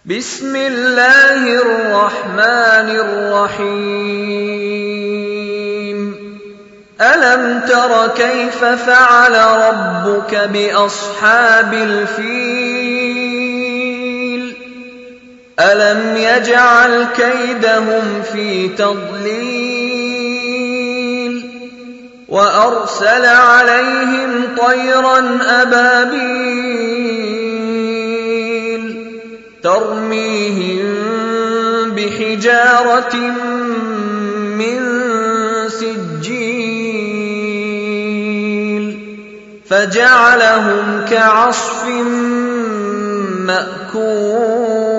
بسم الله الرحمن الرحيم ألم تر كيف فعل ربك بأصحاب الفيل ألم يجعل كيدهم في تضليل وأرسل عليهم طيرا أبابيل ترميهم بحجارة من سجيل فجعلهم كعصف مأكول